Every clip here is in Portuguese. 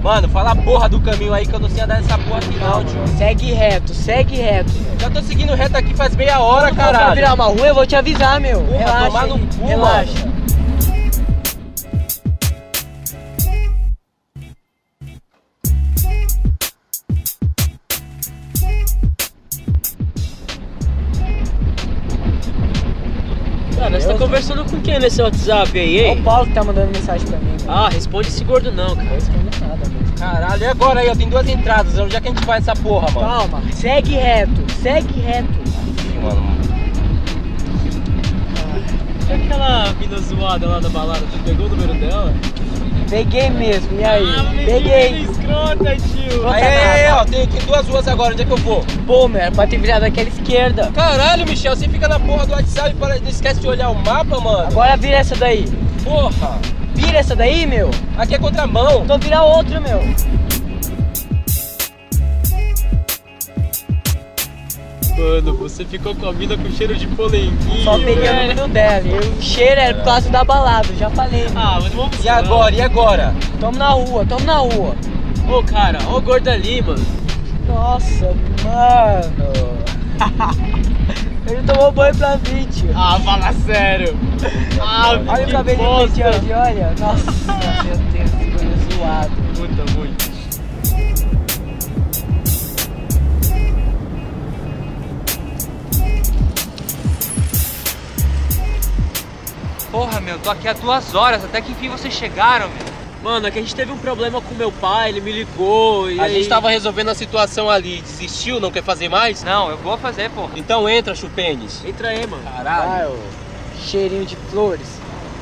Mano, fala a porra do caminho aí que eu não sei andar nessa porra aqui não, tio. Segue reto, segue reto. Já tô seguindo reto aqui faz meia hora, caralho. Pra virar uma rua, eu vou te avisar, meu. Porra, Relaxa tomar aí, no cu, relaxa. mano. Cara, você tá conversando com quem nesse WhatsApp aí, É hein? o Paulo que tá mandando mensagem pra mim. Ah, responde esse gordo não, Não cara. responde nada, meu. Caralho, e agora aí? Ó, tem duas entradas. Onde é que a gente vai essa porra, mano? Calma, segue reto, segue reto. Sim, mano. E aquela mina zoada lá da balada, tu pegou o número dela? Peguei mesmo, e aí? menina Peguei. escrota, tio. Aí, ó, tem aqui duas ruas agora. Onde é que eu vou? Pô, meu, era pra ter virado aquela esquerda. Caralho, Michel, você fica na porra do WhatsApp e não esquece de olhar o mapa, mano. Agora vira essa daí. Porra, Vira essa daí, meu. aqui é contramão. Então vira outra, meu. Mano, você ficou com a mina com cheiro de polenguinho. Só peguei o velho. número dela. E o cheiro era por causa da balada, já falei. Ah, mas vamos E agora? E agora? Tamo na rua, tamo na rua. Ô, cara, ó o gordo ali, mano. Nossa, mano. Ele tomou banho pra mim, tio. Ah, fala sério. Ah, Olha o que cabelo bosta. de hoje, olha. Nossa, meu Deus, que coisa zoado. Muito. Porra, meu, tô aqui há 2 horas, até que enfim vocês chegaram, meu. Mano, é que a gente teve um problema com meu pai, ele me ligou e A aí... gente tava resolvendo a situação ali. Desistiu? Não quer fazer mais? Não, eu vou fazer, porra. Então entra, chupênis. Entra aí, mano. Caralho. Ai, ô, cheirinho de flores.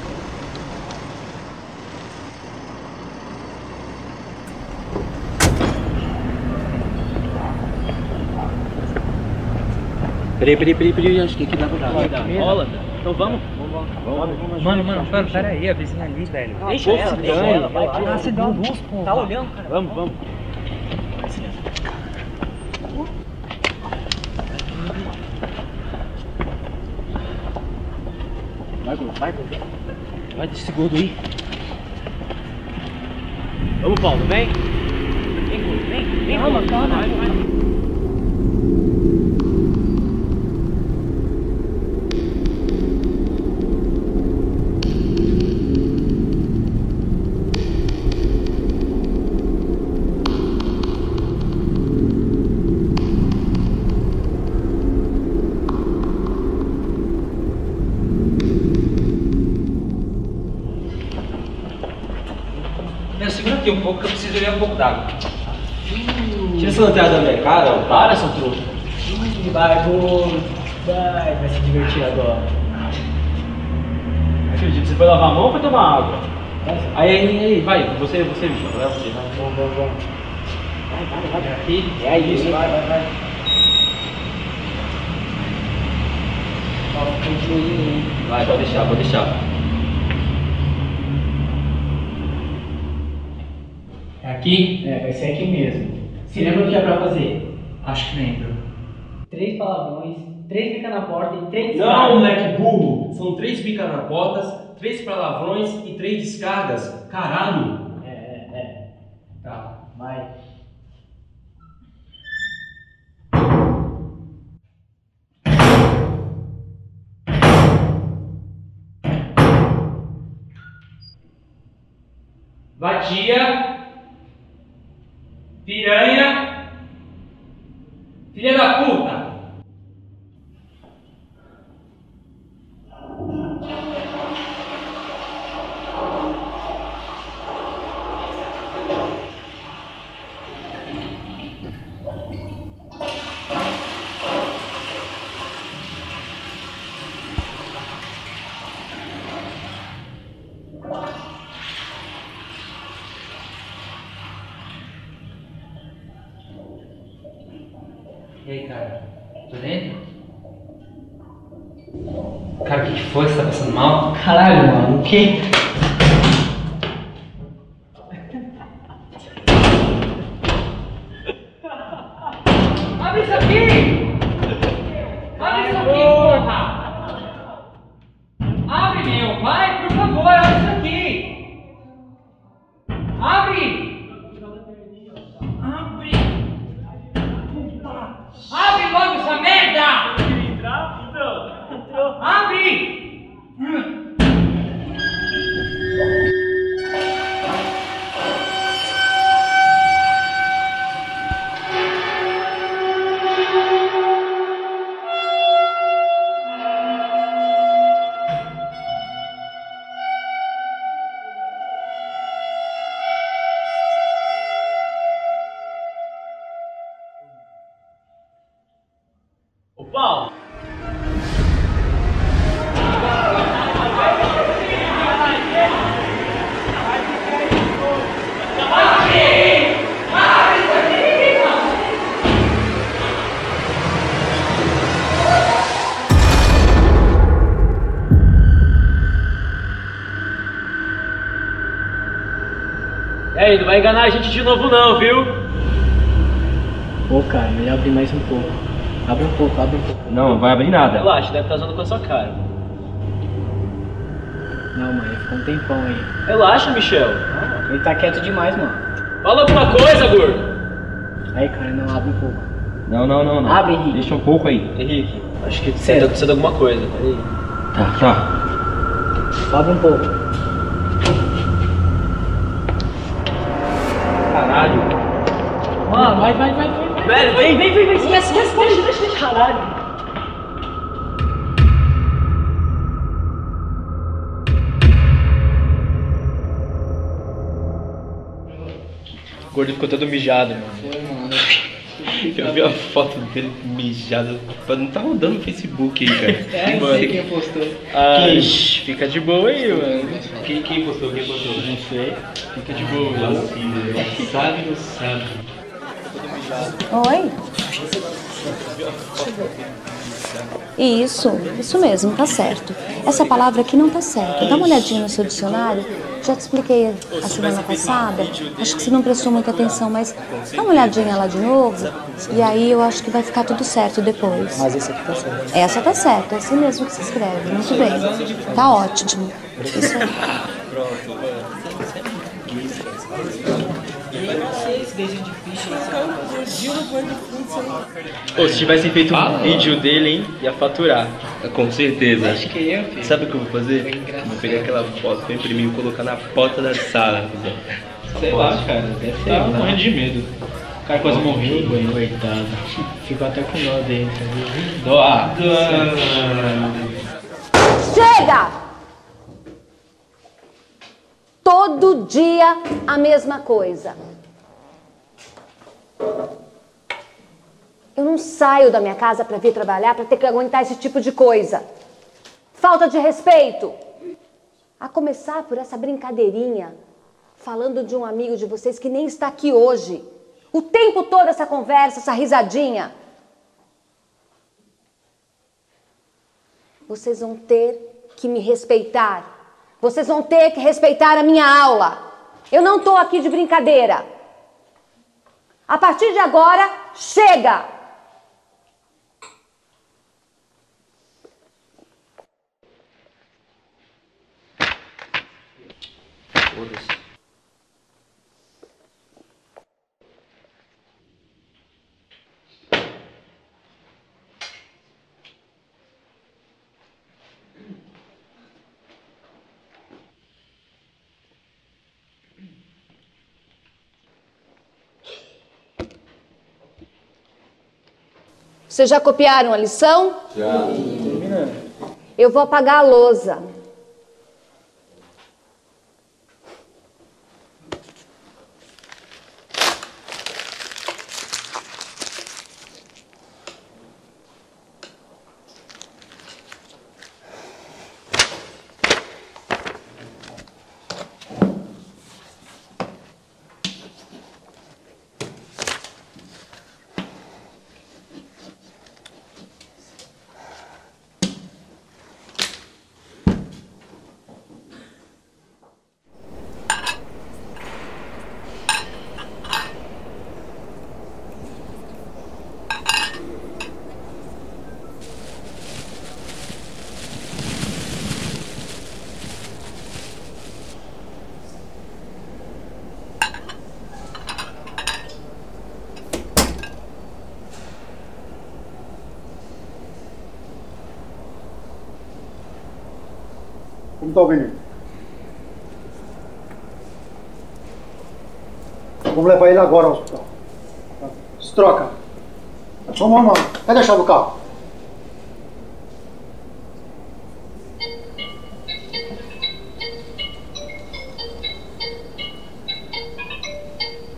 Peraí, acho que aqui dá pra dar. Rola, tá? Então vamos? Mano, pera aí, a vizinha ali, velho. Deixa ela, vai. Ah, você deu a luz, pô. Tá olhando, cara? Vamos. Vai desse gordo aí. Vamos, Paulo, vem. Vem, gordo, vem. Calma, calma. Vai. Meu, segura aqui um pouco que eu preciso beber um pouco d'água. Tira essa lanterna da minha cara, ó. Para, seu truque. Vai, gordo. Vai se divertir agora. Acredito, você foi lavar a mão ou foi tomar água? Aí, vai. Você, bicho. Vai você, vai. Vamos. Vai. Aqui. É isso, vai. Ó, continue. Vai, pode deixar. É aqui? É, vai ser aqui mesmo. Se lembra o que é pra fazer? Acho que lembro. 3 palavrões, 3 bica na porta e 3 Não, moleque burro. São 3 bicanapotas, 3 palavrões e 3 descargas. Caralho. É. Tá, vai. Vadia, piranha, filha da puta. E aí, cara? Tô dentro? Cara, o que foi? Você tá passando mal? Caralho, mano, o quê? Abre isso aqui! Abre isso aqui, porra! Abre, meu! Vai, por favor, abre isso aqui! Abre! Qual? E aí, não vai enganar a gente de novo não, viu? Pô, cara, melhor abrir mais um pouco. Abre um pouco, abre um pouco. Não, não vai abrir nada. Relaxa, deve estar usando com a sua cara. Não, mano, ele ficou um tempão aí. Relaxa, Michel. Ele tá quieto demais, mano. Fala alguma coisa, gordo. Aí, cara, não, abre um pouco. Não. Abre, Henrique. Deixa um pouco aí. Henrique, acho que tá acontecendo alguma coisa. Peraí. Tá. Abre um pouco. Caralho. Mano, vai. Velho, vem. Esquece. Deixa. Caralho. O gordo ficou todo mijado, mano. Eu vi a foto dele mijado. Não tá rodando no Facebook aí, cara. Não sei quem postou. Fica de boa aí, mano. Quem postou? Não sei. Fica de boa, mano. Sabe, não sabe. Oi? Isso mesmo, tá certo. Essa palavra aqui não tá certa. Dá uma olhadinha no seu dicionário. Já te expliquei a semana passada. Acho que você não prestou muita atenção, mas dá uma olhadinha lá de novo. E aí eu acho que vai ficar tudo certo depois. Mas esse aqui tá certo. Essa tá certa, é assim mesmo que se escreve. Muito bem. Tá ótimo. Isso aí. Ô, se tivessem feito um vídeo dele, hein, ia faturar. Com certeza. Acho que eu, filho. Sabe o que eu vou fazer? Vou pegar aquela foto, vou imprimir e colocar na porta da sala. Sei lá, cara, deve ser. Tava morrendo de medo. O cara quase morreu. Coitado. Ficou até com dó dele, tá Doa. Chega! Todo dia a mesma coisa. Eu não saio da minha casa para vir trabalhar para ter que aguentar esse tipo de coisa. Falta de respeito. A começar por essa brincadeirinha, falando de um amigo de vocês que nem está aqui hoje. O tempo todo essa conversa, essa risadinha. Vocês vão ter que me respeitar. Vocês vão ter que respeitar a minha aula. Eu não estou aqui de brincadeira. A partir de agora, chega! Foda-se. Vocês já copiaram a lição? Já. Eu vou apagar a lousa. Como tá o menino? Vamos levar ele agora ao hospital. Se troca. Vamos. Cadê a chave do carro?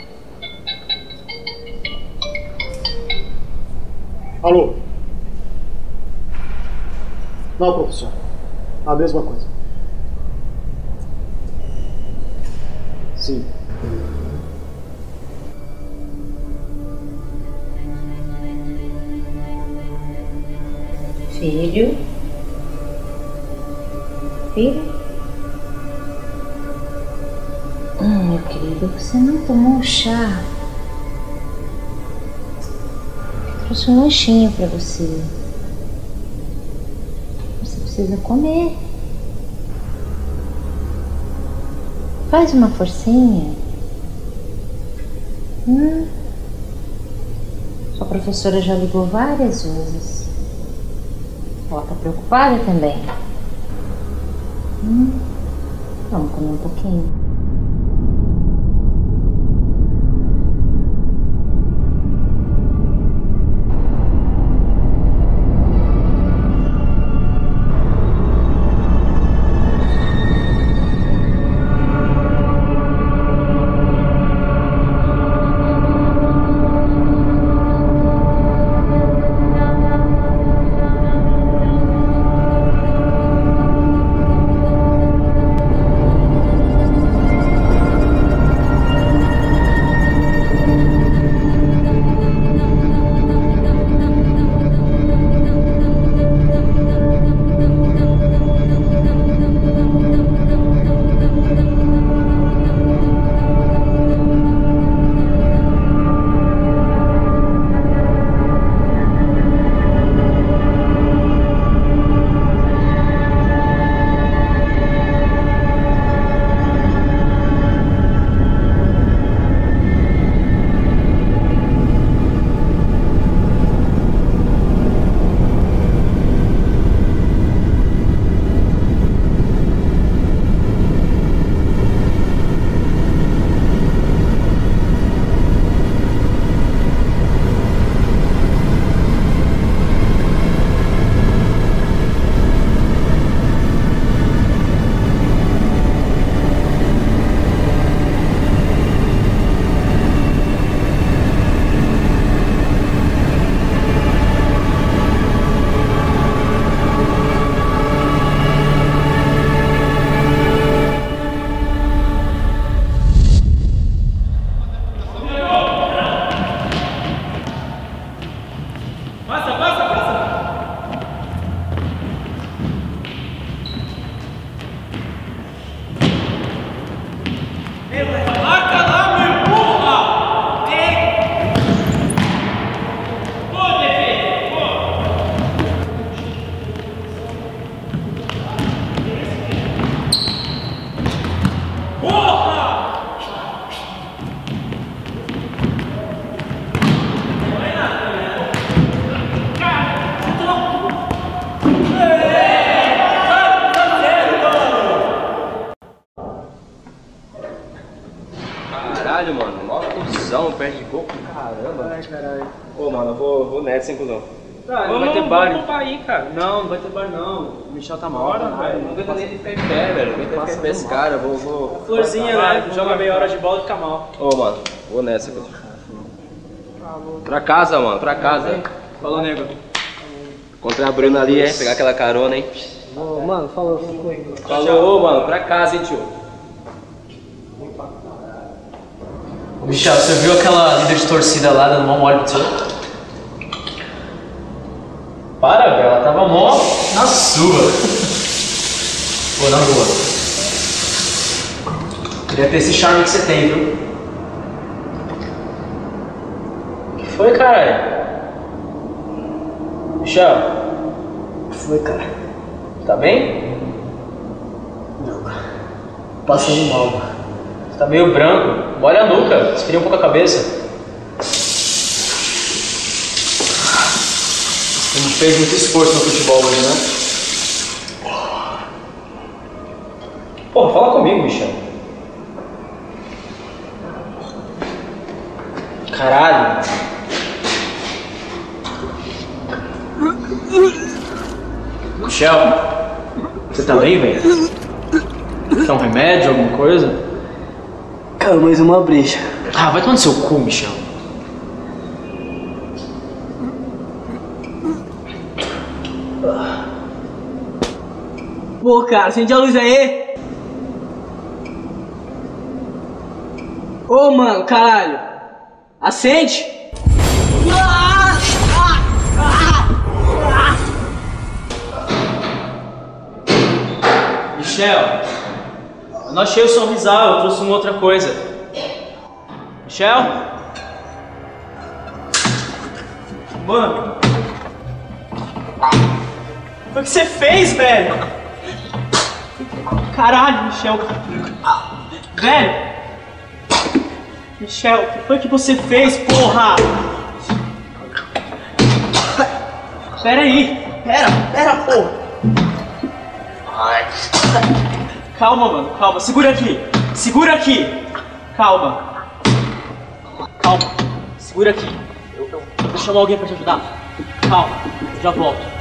Alô? Não, professor. A mesma coisa. Sim. Filho? Filho? Meu querido, você não tomou um chá? Eu trouxe um lanchinho pra você. Você precisa comer. Faz uma forcinha. Sua professora já ligou várias vezes. Ela tá preocupada também. Vamos comer um pouquinho. Caralho, mano, mó cuzão, perde gol pra caramba. Ai, caralho. Pô, mano, eu vou nessa, hein, cuzão. Tá, não vai ter bar. Vamos pra aí, cara. Não vai ter bar não. O Michel tá mal. Bora, velho. Não aguenta nem ficar em pé, velho. Não aguenta ficar esse cara, vou... Florzinha, né? Joga meia hora de bola e fica mal. Ô, mano, vou nessa, cuzão. Pra casa, mano, pra casa. Falou, nego. Encontrei a Bruna ali, hein? Pegar aquela carona, hein? Mano, falou. Falou, mano, pra casa, hein, tio? Michel, você viu aquela líder de torcida lá dando mó mole pro seu? Para, velho, ela tava mó na sua. Pô, na boa. Queria ter esse charme que você tem, viu? O que foi, caralho? Michel? O que foi, cara? Tá bem? Não, cara. Passando mal, mano. Você tá meio branco. Molha a nuca, esfria um pouco a cabeça. Você não fez muito esforço no futebol hoje, né? Porra, fala comigo, Michel. Caralho. Michel, você tá bem, velho? Quer um remédio, alguma coisa? Cara, mais uma breja. Ah, vai tomar no seu cu, Michel. Pô, cara, acende a luz aí. Ô, mano, caralho. Acende. Michel, eu não achei o sorrisal, eu trouxe uma outra coisa. Michel? Mano. O que você fez, velho? Caralho, Michel. Velho. Michel, o que foi que você fez, porra? Pera aí. Pera, porra. Calma, mano, calma. Segura aqui. Calma. Segura aqui. Eu vou chamar alguém pra te ajudar. Calma, eu já volto.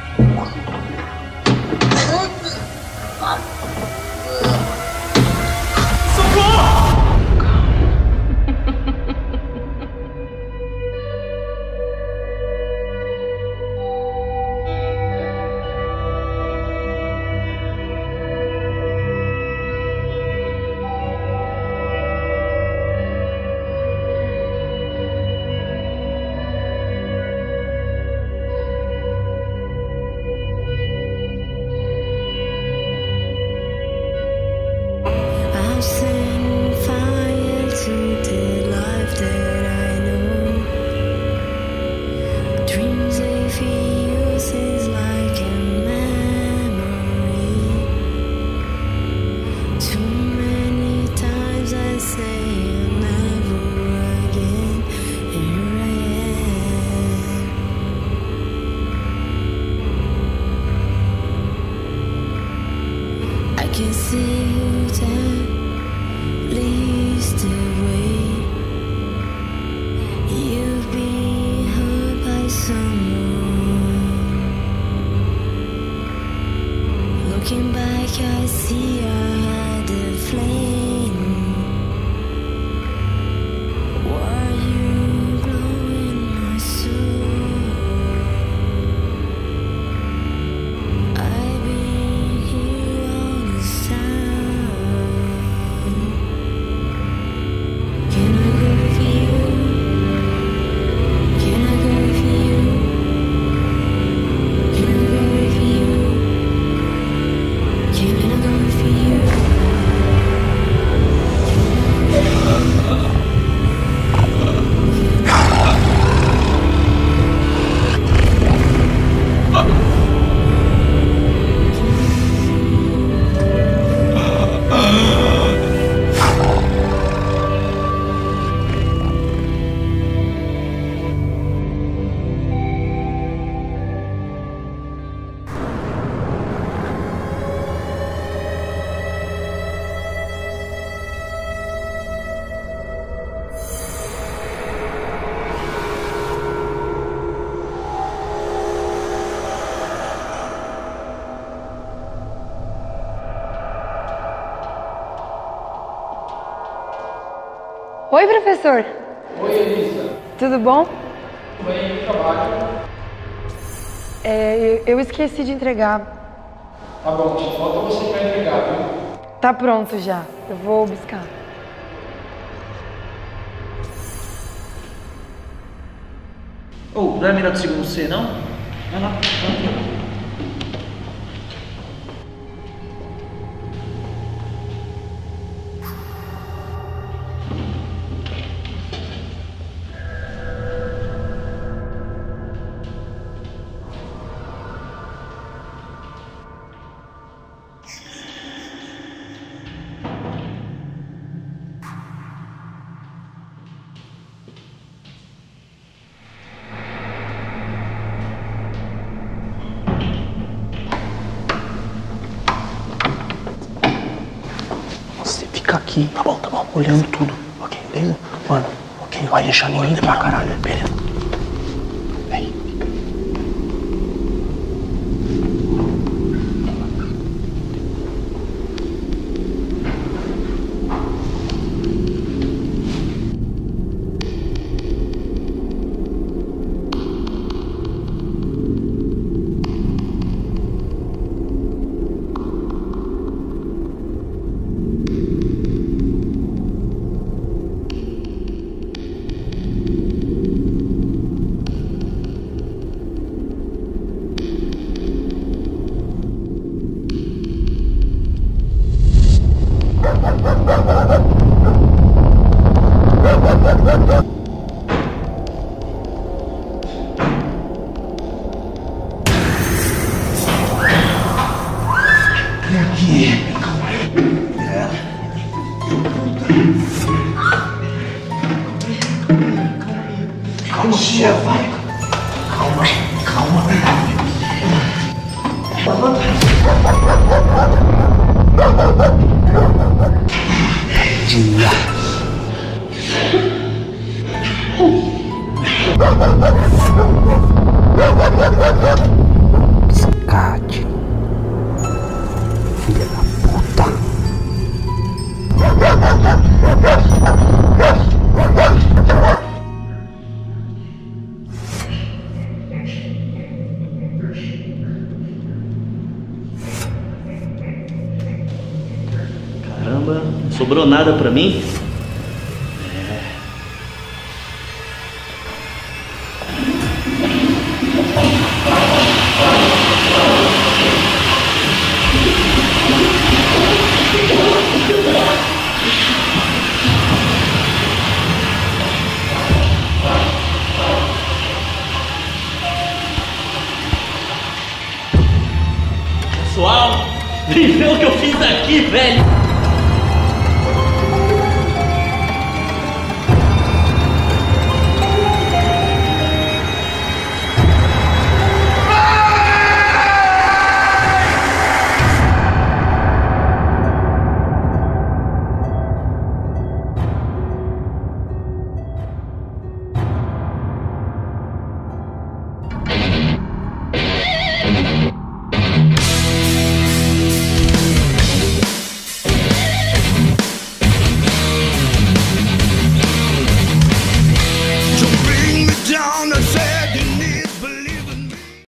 Oi, professor. Oi, Elisa. Tudo bom? Tudo bem, no trabalho. Eu esqueci de entregar. Tá bom, só falta você para entregar, viu? Tá pronto já. Eu vou buscar. Não é melhor do segundo C, não? Vai lá. Fica aqui, tá bom, olhando tudo, ok, beleza? Mano, ok, não vai deixar ninguém pra caralho, beleza? Vem. Michel, vai. Calma, calma. Tadinha. Biscate. Filha da puta. Caramba, não sobrou nada pra mim? Pessoal, vem ver o que eu fiz aqui, velho!